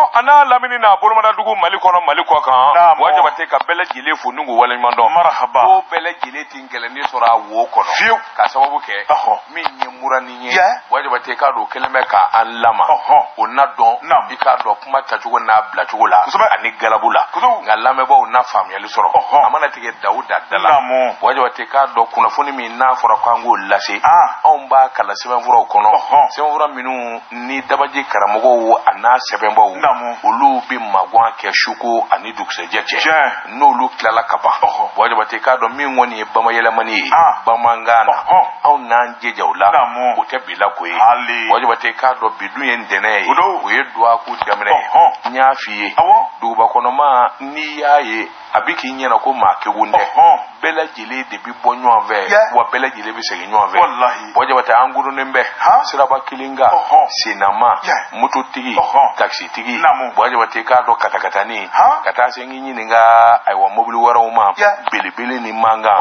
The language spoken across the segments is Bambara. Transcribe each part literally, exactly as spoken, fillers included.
ana lamini na bolomada dugu Mali kono Mali ko kan wajaba te ka bele jile fu nungu wala mando marhaba o bele jile tingele ni sora wo kono fiu ka sababu ke min ye murani nye wajaba te ka do keleme ka an lama o na don i ka do kuma ta jugo na bla jugo la ani galabula nga lame bo na fam yali soro amana tige Dauda dala wajaba te ka do kuna funi min na fora kwango lase on ba kala seben fura kono seben fura minu ni dabaji karamogo ana seben bo olu bi magwa ke shuko ani dukse jeche no lu klala kaba wajaba te ka do min woni bama yela mani bama ngana on nan jejaula o te bila ko yi wajaba te ka do bidun yen dene o ye duwa ku damre nya fiye du ba kono ma ni yaye abiki nyena ko ma ke wunde bela jile de bi bonyo anve wa bela jile bi sege nyo anve wallahi wajaba ta anguru nembe siraba kilinga sinama mutu tigi taxi tigi wajaba te ka do katakata ni kata sengi nyini nga aywa mobile wara uma bele bele ni manga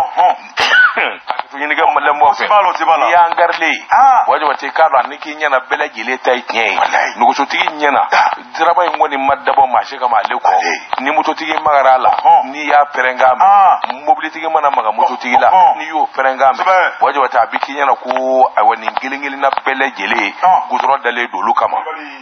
tunyini ga malambo fe ya ngarle wajaba te ka do aniki nyana bela jile tay tien nugo so tigi nyana siraba ngoni madabo ma shega ma leko ni mutu tigi magarala ni ya perengame mobile tigi mana maga mutu tigi la ni yo perengame wajaba ta biki nyana ko aywa ni ngilingili na bele jele gudro dale dolu kama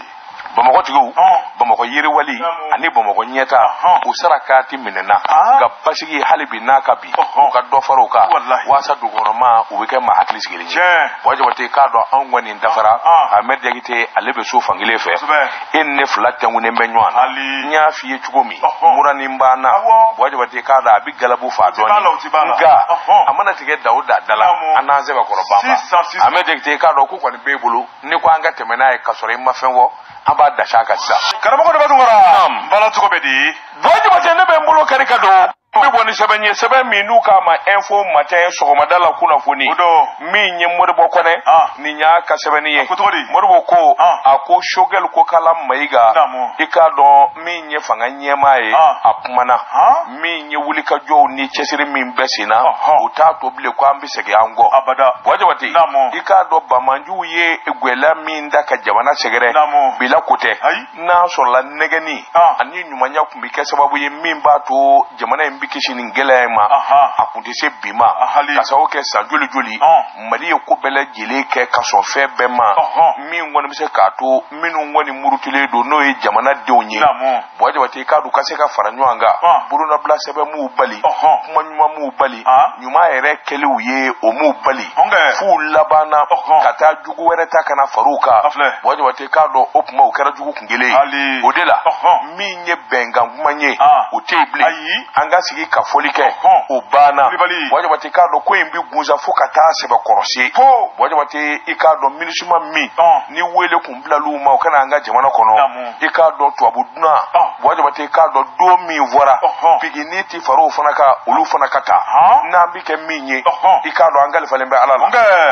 Bamako tigu Bamako yiri wali ani Bamako nyeta usarakati minena ga basigi halibi nakabi ka do faroka wasa dugoroma ubeke ma hakli sigili wajaba te ka do angwani ndafara amed yagite alebe so fangile fe enne flatte ngune menwan nya fiye chugomi murani mbana wajaba te ka da bi galabu fa doni ga amana tige Dauda dala anaze ba korobamba amed yagite ka do ku kwani bebulu ni ko anga temena e kasore mafengo aba da shaka sa karamo ko badungara bala tuko bedi boji batene be mbulo karika do be boni sebenye seben minu kama info matin sogomadala kuna foni mi nye morbo kone ni nya ka sebeniye morbo ko ako shogel ko kala maiga ika do mi nye fanga nye mai apumana mi nye wulika jo ni chesiri mi mbesina utato bile kwa mbisege ango abada boji bati ika do bamanju ye egwela mi ndaka jabana segere bila kote na so la negeni ani nyumanya kumbike sababu ye mimba to jamana mbikisi ni ngelema akunte se bima kasawo ke sanjuli juli mali ko bele jile ke kaso fe bema mi ngoni se kato minu ngoni murutule do no e jamana de onye boje wate ka du kaseka faranywanga buruna bla sebe mu bali kuma nyuma mu bali nyuma ere kele uye o mu bali fu labana kata jugu wereta kana faruka boje wate ka do opuma o kera jugu kungele odela mi nye benga ngumanye o table anga sigi ka folike o bana waje bati ka do ko imbi gunza fokata se ba korose waje bati ikado minisuma mi ni wele kumbla luma o kana anga jamana kono ikado to abuduna waje bati ka do do mi vora piginiti faro fanaka ulu fanakata na bike minye ikado anga le falembe alala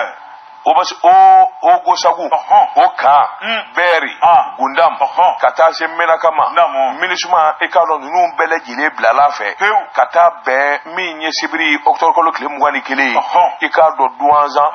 obas o o gosagu o ka beri gundam kata se mena kama minisuma ikalo nunu bele jile blala fe kata be minye sibiri oktor kolo klem wani kile ikado duanza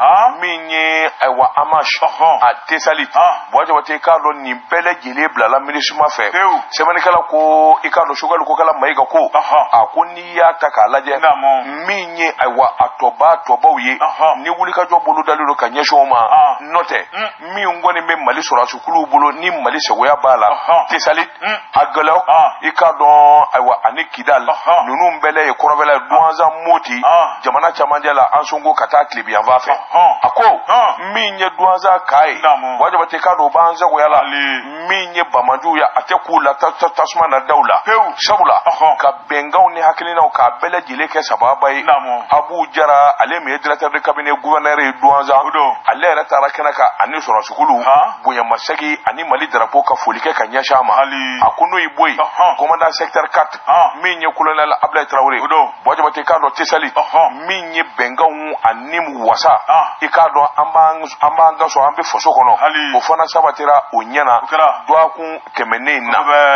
minye ewa amash a tesalit boje wote ikado ni bele jile blala minisuma fe se mena kala ko ikado shogal ko kala maiga ko akuni ya takalaje minye ewa atoba tobawiye ni wulika jo bolu dalilo kanya shoma note mi ngoni me mali sura sukulu bulo ni mali segoya bala tesalit agalo ikado aywa anikidal nunu mbele e korobela duanza moti jamana chamanjala ansongo kata klibi yanvafe ako mi nye duanza kai waje bate kado banza goyala mi nye bamanju ya atekula tasma na daula sabula ka bengaw ni hakilina ka bele jile ke sababai abu jara ale me directeur de cabinet gouverneur e duanza ale ra tarakana ka ani sura sukulu bunya masagi ani mali drapeau ka folike ka nyashama akuno iboy commandant secteur quatre minye colonel Ablaye Traoré boje bate kado tesali minye bengaw anim wasa ikado ambang ambanga so ambe foso kono o fona sabatira onyana do akun kemene na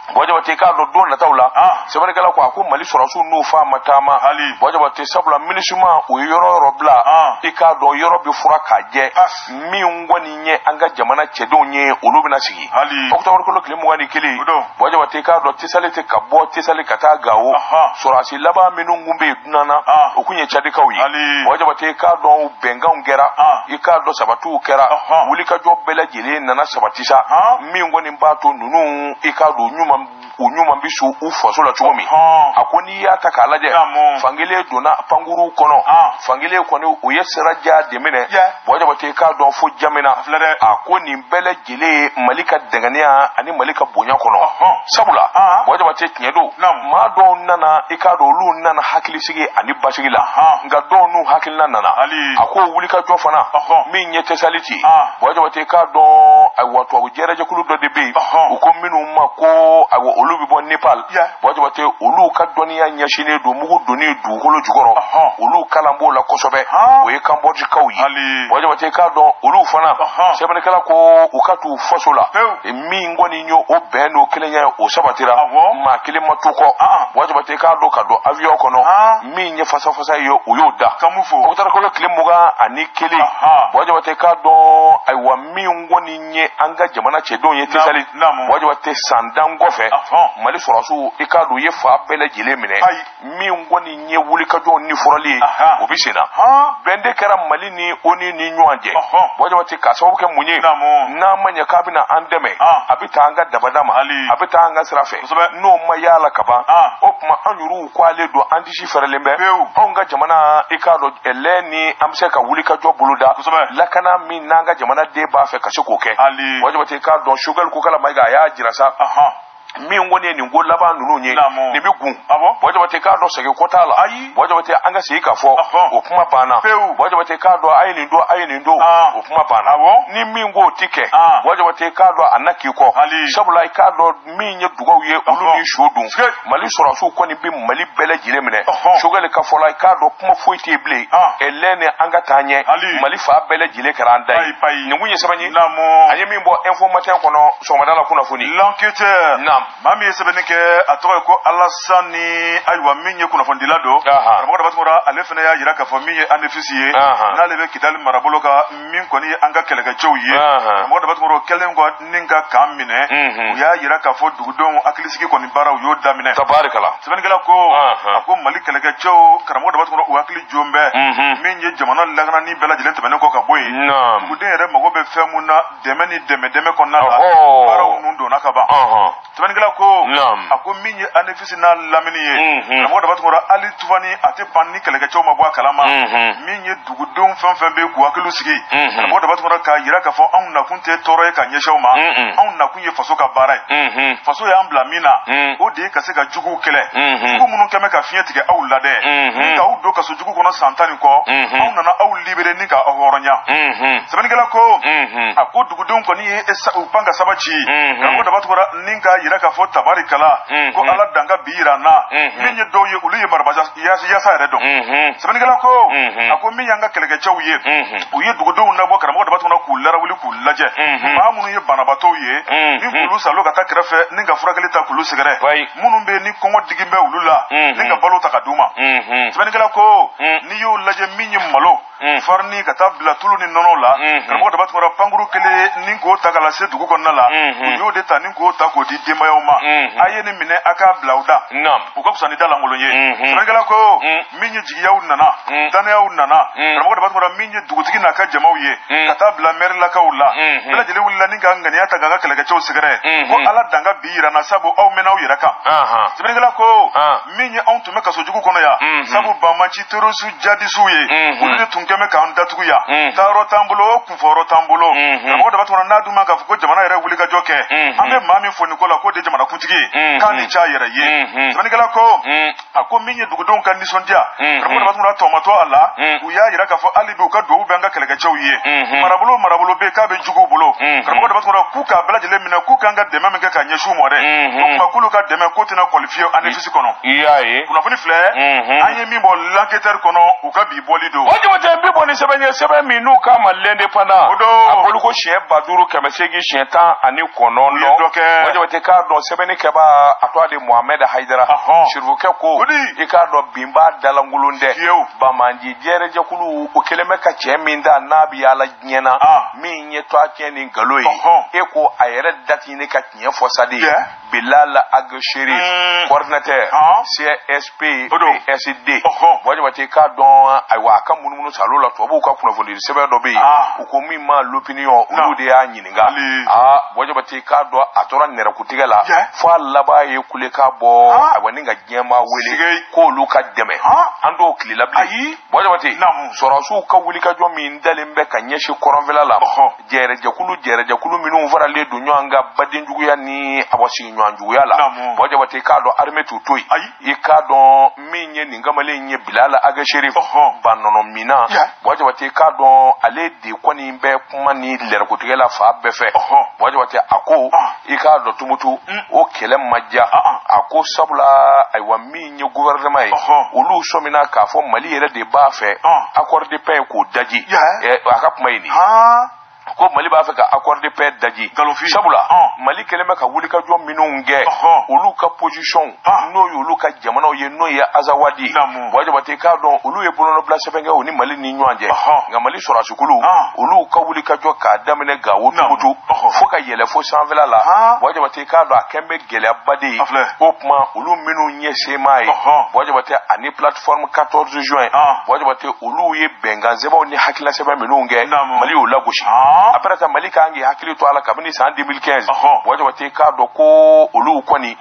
wajabate ka do don na tawla sebane kala ko ko mali surasu no fa matama wajabate sabla minisuma o yoro robla ika do yoro bi fura kaje mi ngoni nye anga jamana chedonye olubina sigi okto ko lo kile mo wani kili wajabate ka do tisalete kabo tisale kata gawo surasi laba minu ngumbe dunana okunye chade kawi wajabate ka do benga ngera ika do sabatu kera wuli ka job bela jele nana sabatisa mi ngoni mbato nunu ika do nyuma unyuma bisu ufo la chumi akoni ya takalaje fangile dona panguru kono fangile kono uyesera ja demine boja bate ka don fo jamina akoni bele jele malika dangania ani malika bonya kono sabula boja bate kinyedo ma don nana ikado lu nana hakili sigi ani basigila nga don nu hakili nana ako wulika jofana min yete saliti boja bate ka don ay wato wujere kulu do debe uko minu mako awo olubi bon Nepal wajabate olu ka doniya nyashine do mugu doni du holo jugoro olu kalambo la kosobe we Cambodia kawi wajabate ka don olu fana sebane kala ko ukatu fasola mi ngoni nyo o beno kelenya o sabatira ma kele matuko wajabate ka do ka do avion kono mi nye fasa fasa yo uyoda kamufo utara ko kele muga ani kele wajabate ka do ay wa mi ngoni nye anga jamana chedon yete sali wajabate sandango fe mali surasu ikadu ye fa bele jile mine mi ngoni nye wuli ka don ni furali obisina bende kara mali ni oni ni nyuanje bojo wati ka sawu ke munye na manya kabina andeme abita anga dabadama abita anga srafe no mayala kaba opma anyuru kwale do andishi feralembe onga jamana ikado eleni amse ka wuli ka jobuluda lakana mi nanga jamana de ba fe ka shikoke bojo wati ka don sugar ko kala maiga ya jirasa mi ngone ni ngo laba nunu nye ni bigun bojo bate ka do sege kotala bojo bate anga se ka fo opuma pana bojo bate ka do ayini ndo ayini ndo opuma pana ni mi ngo tike bojo bate ka do anaki ko sabula ka do mi nye dugo ye olu ni shodun mali sura su ko ni bi mali bele jile mine shogale ka fo la ka do kuma foite ble elene anga tanye mali fa bele jile karanda ni munye sabani anye mi mbo information kono so madala kuna funi l'enquêteur nam mami sebenike atoro ko Alassane aywa minye kuna fondilado ramoda batmora alefena ya yiraka fo minye anefisiye na lebe kidal maraboloka min koni anga kelega chowye ramoda batmoro kelengo ninga kamine ya yiraka fo dugudon akilisiki koni bara yo damine tabarakala sebenike la ko ako malik kelega chow ramoda batmoro wakili jombe minye jamana lagana ni bela jilente beneko ka boy dugudon ere magobe femuna demeni deme deme konna bara unundo nakaba sebenike ko ako minye anefisi na laminiye ramoda batmora ali tufani ate panni kelega chow mabwa kalama minye dugudon fanfan be ku akilu sigi ramoda batmora ka yira ka fo an na kunte toro ka nyeshaw ma an na kunye faso ka barai faso ya ambla mina o de ka se ka jugu kele jugu munu keme ka fiyetige aw lade ka u do ka so jugu kono santani ko an nana aw libere ni ka ohoronya sebenigala ko ako dugudon ko ni esa upanga sabachi ramoda batmora ninka yira ka fo tabarikala ko ala danga bira na minye doye uluye marbaja yasa yasa redo sebenigala ko ako minyanga kelege chawye uye dugudo na bo karamo dabatu na kullara wuli kullaje ba munu ye banabato ye ni kulu salo kata krefe ninga furakali ta kulu sigare munu be ni kongo digimbe ulula ninga balo takaduma sebenigala ko ni yo laje minye malo farni kata bla tulu ni nonola karamo dabatu ra panguru kele ningo takala se dugu konnala yo de ta ningo ta ko di demayoma aye ni mine aka blauda nam ukapsa ni dala ngolonye sebenigala ko minye jigiya unana dana unana karamo dabatu ra minye dugutigi na ka jamawye kata bla merla ka ulla bla jele ulla ninga ngani ata gaga kele ga chow sigare ko ala danga biira na sabu aw menaw yiraka sebenigala ko minye on tume ka sojugu kono ya sabu ba manchi terosu jadi suye ulu tunkeme ka anda tuya taro tambulo ku foro tambulo karamo dabatu ra naduma ka fuko jamana yere wuli ga joke ambe mami foni ko la ko de jamana kutigi kani cha yere ye sebenigala ko ako minye dugudon kan ni sondia karamo dabatu ra tomato ala uya yiraka fo alibi ka do banga kelega chawye marabulo marabulo be ka be jugu bulo karamo dabatu ra kuka bela jele mina kuka nga dema menga ka nyeshu more makulu ka dema kotina qualifio anefisi kono iyaye kuna funi fle anye mimbo l'enquêteur kono uka bi bolido oje wote bibo ni sebenye sebe minu ka malende pana apolu ko chien baduru kemesegi chien tan ani kono no oje wote ka do sebeni keba atwa de Mohamed Haidara shirbuke ko ika do bimba dalangulunde bamanji jere jakulu o keleme ka cheminda nabi ala nyena min ye to akeni galoyi eko ayere dati ne ka tiye fosadi Bilal Agsheri coordinateur C S P S D waje wate ka don aywa kan mununu salola to bu ka kuna fodi sebe do be ko mi ma l'opinion ulu de ya nyininga ah waje wate ka do atora nera kutigala fo laba ye kule ka bo awani nga jema wele ko lu ka deme ando klila bi waje wate soro su ka wuli ka jo mi ndale mbe ka nyeshi koronvela la jere jakulu jere jakulu minu vara le du nyanga badin jugu ya ni abosi nyanju ya la waje wate ka do arme tutoi e ka do minye ningamale nye Bilal Agsheri banono mina waje wate ka do ale de kwani mbe kuma ni lere kutigala fa befe waje wate ako e ka do tumutu o kele majja ako sabula aywa minye gouvernement ulu somina ka fo Mali yele de ba fe accord de paix ko daji e akap mayni ko Mali ba fa ka accord de paix daji sabula Mali keleme ka wuli ka jo minunge ulu ka position no yulu ka jamana ye no ya azawadi waje bate ka don ulu ye bono place fenge oni Mali ni nyanje nga Mali sora sukulu ulu ka wuli ka jo ka damene ga wotu fo ka yele fo sanvela la waje bate ka do akembe gele abadi opma ulu minu nyese mai waje bate ani plateforme quatorze juin waje bate ulu ye benga zeba oni hakila seba minunge Mali ula gushi après ta Mali ka ngi hakili to ala kabini sa deux mille quinze waje wate ka do ko olu kwani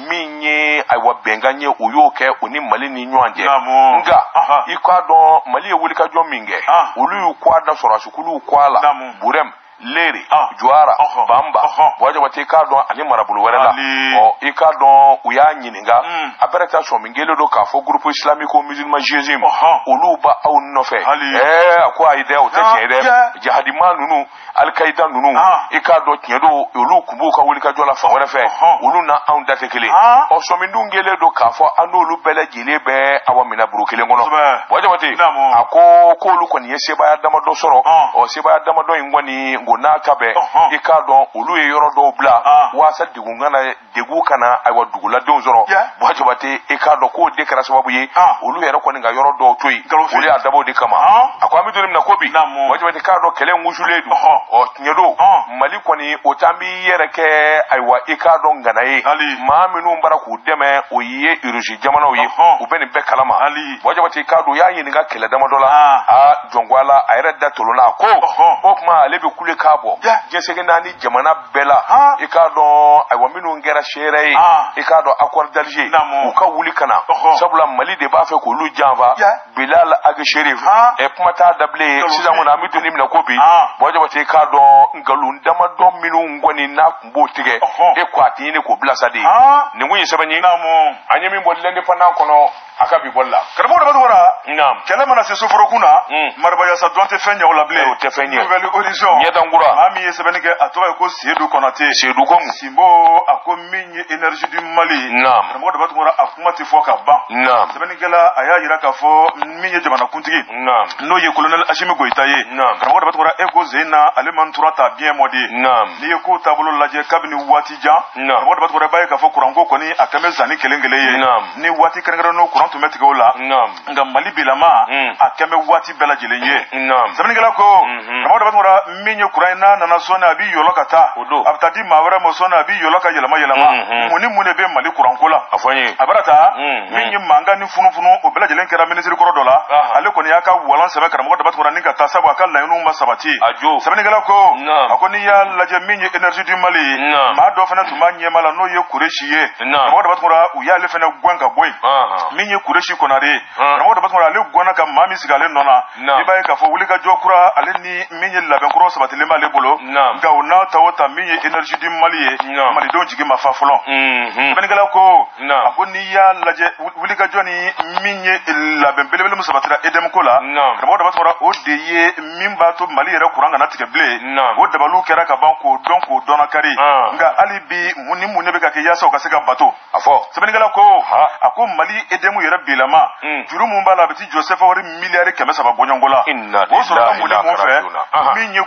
minye aywa benganye uyoke oni Mali ni nyanje nga ikwa do Mali e wuli ka jo minge olu kwa da sora sukulu kwala burem leri juara bamba waje wate ka do ani marabulu werela o ika do uya nyininga apereta so mingelo do ka fo groupe islamico musulman jezim olu ba au nofe eh akwa ide o tete ide jihadima nunu al-Qaeda nunu ika do tiedo olu kumbu ka wuli ka jola fa were fe olu na an date kele o so mindungele do ka fo anolu bele jile be awamina burukele ngono waje wate ako ko olu ko ni seba ya dama do soro o seba ya dama do ingwani ngona kabe ika do olu e yoro do bla wasa digunga na degu kana aywa dugula do zoro waje wate ika do ko de kara sababu ye olu yero ko nga yoro do toyi olu ya dabo de kama akwa mi dolim na kobi waje wate ka do kele ngushuledu o nyedo Mali kwani otambi yereke aywa ika do nganaye ma minu mbara ku deme o ye uruji jamana o ye o beni be kalama waje wate ka do ya yinga kele dama dola a jongwala ayre da tolona ko okma lebe kule kabo jesege nani jamana bela ika do aywa minu ngera shere ika do accord d'Alger u ka wuli kana sabula Mali de ba fe ko lu janva Bilal Agsheri e pumata dable siza ngona mitu ni mna kobi waje wate ka do ngalu ndama do minu ngoni na kumbo tige e kwati ni ko blasade ni ngunyi sabani anyemi bollende fana kono akabi bolla karamo da badwara nam kelema na se soforo kuna marba ya sa donte fenya wala ble o te fenya nouvelle horizon nyeda ngura mami yesebeni ke atoka ko sedu konate sedu ko simbo akominye énergie du Mali nam karamo da badwara akuma te foka ba nam sebeni kala aya yira ka fo minye jamana kuntigi nam no ye colonel Ashimi Goitaye nam karamo da badwara eko zena aleman turata bien modi nam ni ko tabolo laje kabini watija nam karamo da badwara baye ka fo kurango koni akame zani kelengele ye nam ni wati kerengero no to metike ola nga Mali bilama akeme wati bela jelenye sabinigala ko ramada batmura minyo kuraina na nasona bi yolokata abtadi mawara mosona bi yoloka yelama yelama muni mune be Mali kurankola afanye abarata minyo manga ni funu funu o bela jelen kera ministre koro dola ale koni yaka walan sebe karamada batmura ninga tasabu akalla yunu masabati sabinigala ko akoni ya laje minyo energie du Mali ma do fana tumanye mala no ye kureshiye ramada batmura uya le fana gwanka boy minyo kureshi konare ramada batmura le gwana ka mami sigale nona ibaye ka fo wuli ka jokura ale ni minye laben kuro sabati le male bolo ga ona tawota minye energie du Mali Mali don jigi mafa folon benigala ko akoni ya laje wuli ka joni minye laben belebele musabatira edem kola ramada batmura o deye mimba to Mali yere kuranga na tike ble o dabalu kera ka banko donko dona kari nga alibi muni muni be ka ke yasa o ka se ka bato afo benigala ko ako Mali edemu yere bilama juru mun bala biti Joseph wari milliard keme saba bonyongola o so na mun mo fe minye kuranson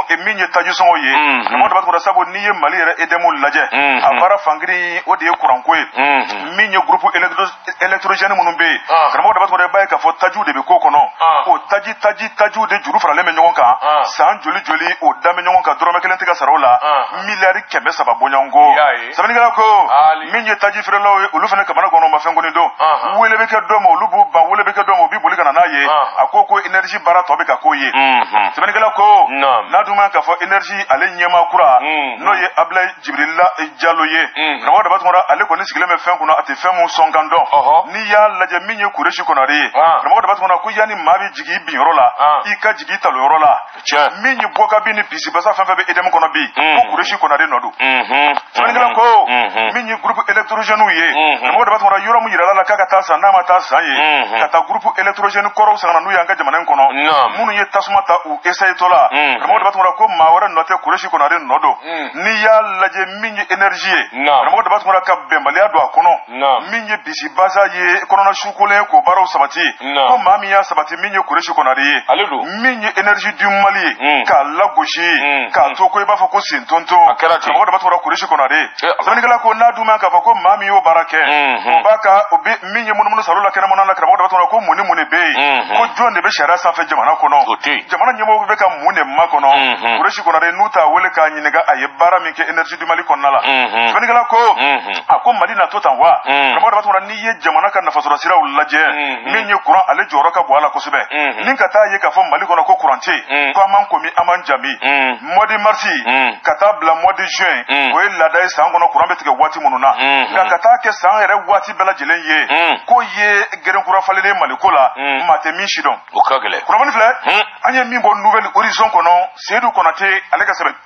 e min ye taji sɔngɔ ye karamɔgɔ daba tɔgɔ sabu n'i ye Mali yɛrɛ edemu lajɛ a baara fangiri o de ye courant ko ye min ye groupe électrogène minnu bɛ yen karamɔgɔ daba tɔgɔ i b'a ye k'a fɔ tajiw de bɛ k'o kɔnɔ o taji taji tajiw de juru faralen bɛ ɲɔgɔn kan san joli joli o da bɛ ɲɔgɔn kan dɔrɔmɛ kelen tɛ ka sara o la miliyari kɛmɛ saba bɔɲɔgɔnko sɛbɛnnikɛla ko min ye taji feerelaw ye olu fana kamana kɔnɔ ma fɛn kɔni don wele bɛ kɛ dɔ ma olu b'u ban wele bɛ kɛ dɔ ma u b'i boli ka na n'a ye a ko ko énergie baara tɔ bɛ ka k'o ye sɛbɛnnikɛla ko n'a dun ma k'a fɔ énergie ale ɲɛmaa kura n'o ye Ablaye Jibirila Jalo ye karamɔgɔ daba tɔgɔ ale kɔni sigilen bɛ fɛn kunna a tɛ fɛn mun sɔn kan dɔn n'i y'a lajɛ min ye Kureshi Konare ye karamɔgɔ daba tɔgɔ ko yanni maa bɛ jigin i bin yɔrɔ la i ka jigin i talo yɔrɔ la min ye Bɔkabi ni Bisi Basa fɛn fɛn bɛ Edem kɔnɔ bi ko Kureshi Konare nɔ don sɛbɛnnikɛla ko min ye groupe électrogène ye karamɔgɔ daba tɔgɔ yɔrɔ min yirala la k'a ka taa san n'a ma taa san ye ka taa groupe électrogène kɔrɔw san ka na n'u ye an ka jamana in kɔnɔ minnu ye tasuma ta u essaye tɔ la karamɔgɔ daba tɔgɔ ko maa wɛrɛ nɔ tɛ Kureshi Konare nɔ don n'i y'a lajɛ min ye énergie ye karamɔgɔ daba tɔgɔ ka bɛnbaliya don a kɔnɔ min ye Bisi Basa ye kɔnɔna sukolen k'o baaraw sabati ko maa min y'a sabati min ye Kureshi Konare ye min ye énergie du Mali ye k'a lagosi k'a to ko i b'a fɔ ko sentonto karamɔgɔ daba tɔgɔ Kureshi Konare sɛbɛnnikɛla ko n'a dun ma k'a fɔ ko maa min y'o baara kɛ o b'a ka o bɛ min ye munumunu salo la kɛnɛmana la karamɔgɔ daba tɔgɔ ko mun ni mun de bɛ yen ko jɔn de bɛ sariya sanfɛ jamana kɔnɔ jamana ɲɛmɔgɔw bɛ ka mun de makɔnɔ Kureshi Konare n'u t'a wele k'a ɲininka a ye baara min kɛ énergie du Mali kɔnɔna la sɛbɛnnikɛla ko a ko Mali na to tan wa karamɔgɔ daba tɔgɔ n'i ye jamana ka nafasɔrɔ siraw lajɛ min ye courant ale jɔyɔrɔ ka bon a la kosɛbɛ ni ka taa ye k'a fɔ Mali kɔnɔ ko courant tɛ yen ko an m'an komi an m'an jami mois de mars ka taa bila mois de juin o ye laada ye san kɔnɔ courant bɛ tigɛ waati minnu na nka ka taa kɛ san yɛrɛ waati bɛɛ lajɛlen ye ko ye gerenkura falelen Mali ko la maa tɛ min si dɔn o ka gɛlɛn kunnafoni filɛ an ye min bɔ nouvelle horizon kɔnɔ Seydou Konate ale ka sɛbɛn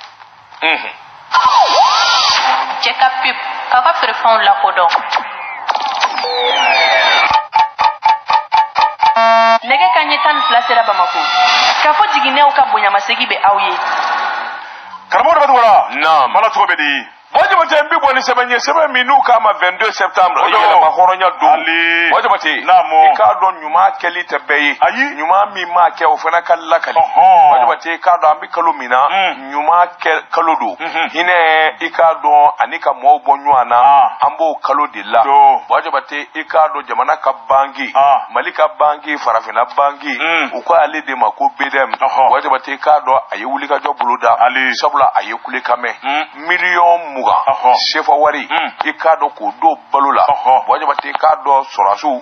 cɛ ka pip k'a ka feerefɛnw lakodɔn nɛgɛ kanɲɛ tan ni fila sera Bamako k'a fɔ jiginnɛw ka bonyamasegi bɛ aw ye karamɔgɔ daba tɔgɔ la naam mana cogo bɛ di Wajibate mbi boni sebenye sebe minu kama vingt-deux septembre yele ma horonya do wajibate ka do nyuma keli tebei nyuma mi ma ke ofana kala kali wajibate ka do ambi kalumina nyuma ke kalodo hine ikado anika mo bonwana ambo kalodilla wajibate ikado jamana ka bangi malika bangi farafina bangi uko ale de mako bedem wajibate ka do ayewuli ka jobuluda sabula ayekule kame million muga sefa wari ikado ko do balula wajibate ikado sorasu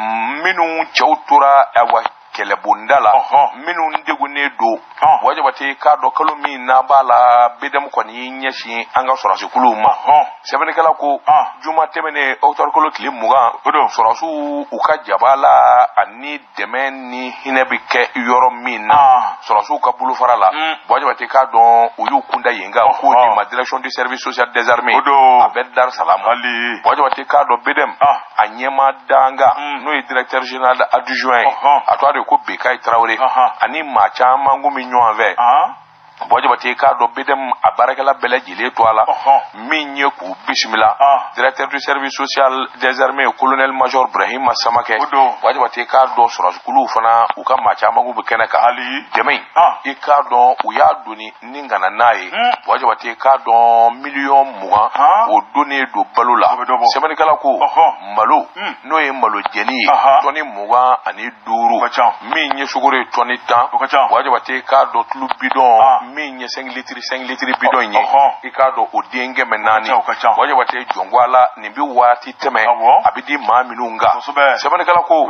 minu chautura awa kele bundala minu ndegune do wajibate ikado kalumi na bala bedem ko ni nyeshi anga sorasu kuluma sebene kala ko juma temene autor kolo kile muga sorasu uka jabala ani demeni hinebike yoro mina sorasu ka bulu farala wajibate ikado uyu kunda yenga ko di ma direction du service social des armées avec Dar Salam wajibate ikado bedem anyema danga no directeur général adjoint atware ko Bekay Traoré ani ma chama ngumi nyonve wajibate ikado bedem abarakala bele jile toala minye ku bismillah directeur du service social des armées colonel major Ibrahim Samake wajibate ikado sorazkulu fana uka ma chama ngubu kenaka ali jemai ikado uyaduni ningana naye wajibate ikado million muga o donné do balula semani kala ko malo no e malo jeni toni muga ani duru minye sugore toni tan wajibate ikado tulu bidon minye cinq litres cinq litres bidon nye ikado odenge menani waje wate jongwala nimbi wati teme abidi ma minunga sebane kala ko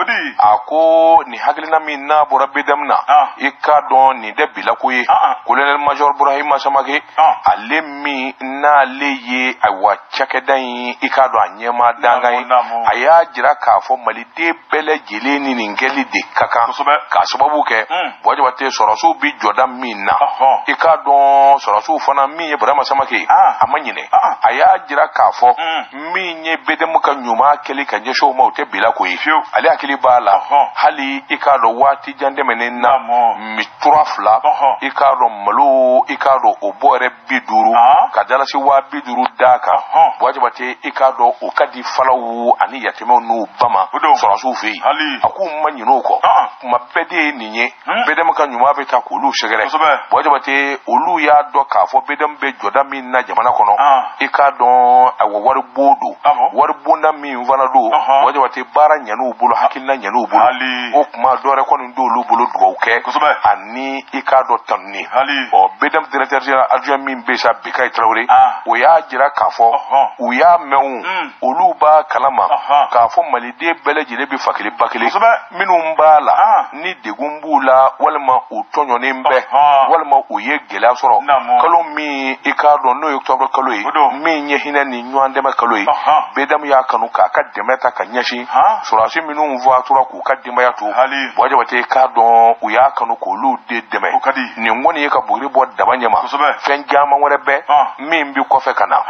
ako ni haglina minna borabedamna ikado ni debila ko ye colonel major Ibrahim Samake alemi na leye awa chakedan ikado anyema dangai aya jira ka fo malide bele jeleni ni ngeli de kaka ka sababu ke waje wate soroso bi jodam minna ikado sorosu fana minye Ibrahim Samake amanyine aya jira kafo minye bedem ka nyuma kele kanje show ma ote bila ko yi ali akili bala hali ikado wati jande menena mitrafla ikado malu ikado obore biduru kadala si wa biduru daka wajibate ikado ukadi falawu ani yateme no bama sorosu fi aku manyino ko mabede ninye bedem ka nyuma beta ko lu shegere wajibate ye olu ya do ka fo bedam be joda min na jamana kono e ka don awo wari bodo wari bonda min vana do waje wate bara nyanu bulu hakilla nyanu bulu o kuma dore kono do lu bulu do ke ani e ka do tanni o bedam directeur général adjoint min be sa be kay Traoré o ya jira ka fo o ya mewu olu ba kalama ka fo malide bele jile bi fakili bakili minum bala ni degumbula walma o tonyo nembe walma o ye gela soro kalo mi e ka do no octobre kalo yi mi nye hina ni nywande ma kalo yi bedam ya kanu ka ka demeta ka nyashi surasi minum vo tura ku ka demba ya to waje wate ka do o ya kanu ko lu de deme ni ngoni ka bugri bo dabanyama fen jama wore be mi mbi ko fe kana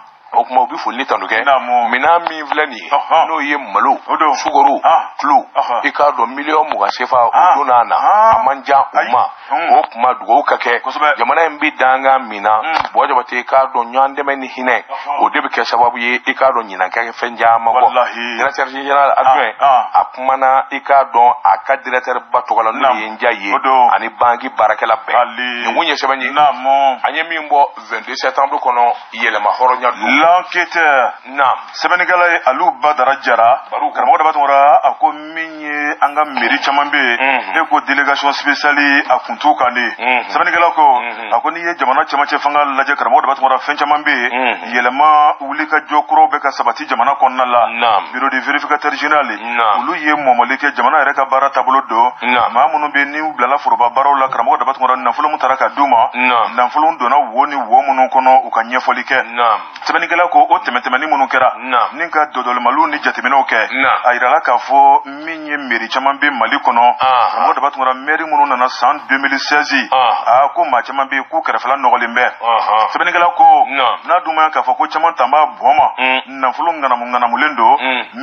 o kuma bi fulli tanuke mina mi vlani no ye malo suguru klu e ka do million mu ga sefa o donana amanja uma o kuma dugo kake jamana mbi danga mina boje bate ka do nyande men hine o debi ke sababu ye e ka do nyina ka fenja mago directeur général adjoint apmana e ka do aka directeur batogala no ye njaye ani bangi barakela be ni wunye sebani anye mi mbo vingt-deux septembre kono yele ma horonya l'enquêteur nam Sénégalais Alou Badara Jara karamo da batora ako minye anga meri chamambe e ko délégation spéciale a kuntu kane Sénégalais ko ako ni ye jamana chama chefanga laje karamo da batora fen chamambe yelema wulika jokro be ka sabati jamana konna la bureau de vérificateur général ulu ye momoleke jamana reka bara tableau do ma munu be ni blala foroba baro la karamo da batora na fulo mutaraka duma na fulo dona woni wo munu kono ukanye folike Sénégalais ko o temetemani munu kera ninka dodol malu ni jatemeno ke ayira ka fo minye meri chamambe mali kono mo da batungara meri munu na san deux mille seize a ko ma chamambe ku karafala nogolembe Sénégalais ko na duma ka fo ko chama tamba boma na fulun ngana mungana mulendo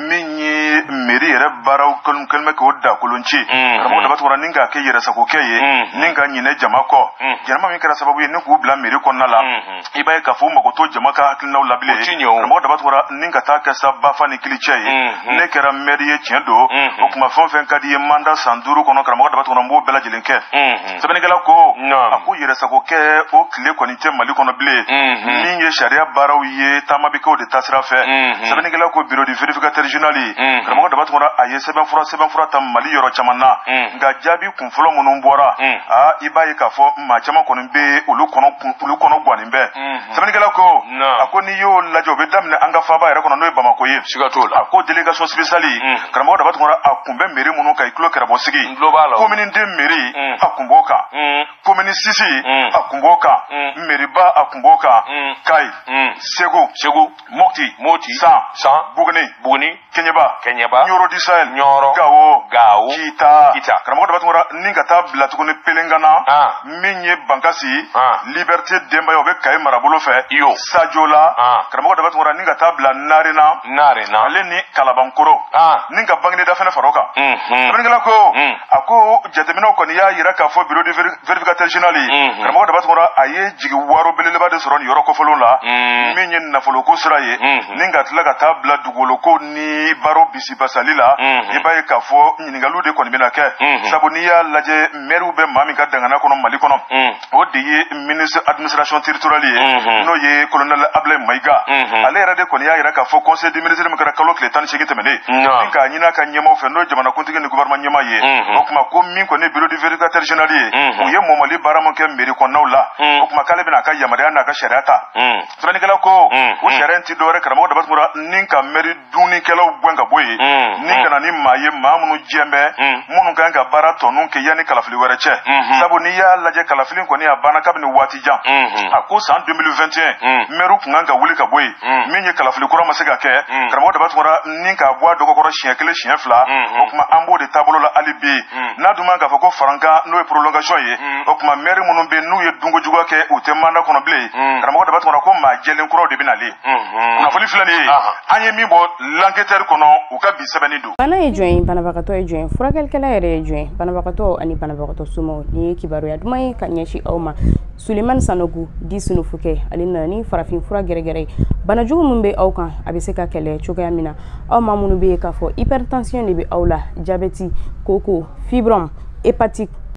minye meri ere baraw kolum kelme ko da kolonchi mo da batungara ninka ke yere sako keye ninka nyine jamako jama mi kara sababu ye ne ku bla meri konna la ibaye ka fo mako to jamaka na labile mo da batwara ninga ta ka sabba fani kliché ne kera meriye tiendo o kuma fon fen kadi manda sanduru kono kara mo da batwara mo bela jelenke Sénégalais ko aku yere sako ke o kle konité mali kono blé ninge sharia baraw ye tamabi ko de tasra fe Sénégalais ko bureau de vérificateur général kara mo da batwara aye seben fura seben fura tam mali yoro chamana nga jabi kun folo munun bora a ibaye ka fo ma chama kono be ulu kono ulu kono gwanimbe Sénégalais ko ako ni yo lajo be damne anga faba era kono no Bamako ye sigatola ako délégation spéciale karamo da batungora akumbe meri munu kai kilo kera bosigi commune de meri akumboka commune sisi akumboka meri ba akumboka kai segu segu mokti moti sa sa bugni bugni kenyeba kenyeba nyoro disrael nyoro gawo gawo kita kita karamo da batungora ninga ta blatugone pelengana minye bankasi liberté demba yo be kai marabulo fe yo sajola karamo da batungora ninga ta bla narina narina ale ni kalabankoro ninga bangne da fene faroka Sénégalais ko ako jatemino ko ni ya yira ka fo bureau de vérificateur général karamo da batungora aye jigi waro beleleba de soron yoro ko folon la minye na folo ko siraye ninga tlaga ta bla dugolo ko ni baro bisi basalila ibaye ka fo nyingalu de ko ni benake sabu ni ya laje meru be mami ka dangana kono mali kono o de ye ministre administration territoriale no ye colonel Ablaye Maiga ale rade ko ni ya yira ka fo conseil des ministres mekara kalo kle tan shigite mene ninka nyina ka nyema fe no jamana kuntige ni gouvernement nyema ye o kuma ko min ko ne bureau du vérificateur général ye o ye momali baramo ke meri ko nawla o kuma kale bina ka yamare na ka shariata Sénégalais ko o sharenti dore karamo da basmura ninka meri duni kelo gwenga boye ninka na ni maye mamunu jembe munu ganga bara tonun ke yani kalafili wereche sabu ni ya laje kalafili ko ni abana kabini wati jan ako san deux mille vingt et un meru kunganga wuli ka boye minye kalafili kura masega ke karamo da batmura ninka bwa dogo koro chien kele chien fla o kuma ambo de tableau la alibi na duma ga fako faranka no e prolongation ye o kuma meri munu be nu ye dungo jugwa ke o te manda kono ble karamo da batmura ko ma jelen kuro de binali na foli flani anye mi bo l'enquêteur kono o ka bi sebeni do bana e join bana bakato e join furakel kala ere join bana bakato ani bana bakato sumo ni kibaru ya dumai kanyeshi awma Suleiman Sanogu di sunu fuke alina ni farafin fura geregere bana jugu mumbe awkan abiseka kele choga mina aw mamunu be ka fo hypertension ni be awla diabète koko fibrom hépatique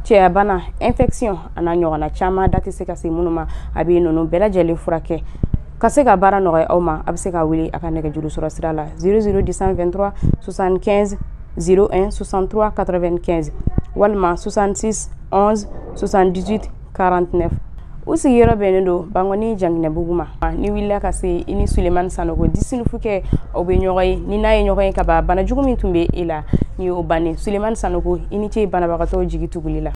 cɛya bana infection ana ɲɔgɔnna caman da tɛ se ka se minnu ma a bɛ ninnu bɛɛ lajɛlen furakɛ ka se ka baara nɔgɔya aw ma a bɛ se ka wuli a ka nɛgɛjuru sɔrɔ sira la zéro zéro un zéro deux trois soixante-quinze zéro un soixante-trois quatre-vingt-quinze walima soixante-six onze soixante-dix-huit quarante-neuf u sigiyɔrɔ bɛnnen don Bangoni Janginɛbugu ma ni wulila ka se i ni Sulemani Sanogo disinufukɛ aw bɛ ɲɔgɔn ye ni n'a ye ɲɔgɔn ye ka ban bana jugu min tun bɛ e la ni y'o bannen Sulemani Sanogo i ni ce banabagatɔw jigi tuguli la